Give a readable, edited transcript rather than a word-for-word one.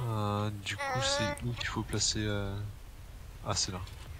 Du coup, c'est où qu'il faut placer, ah, c'est là.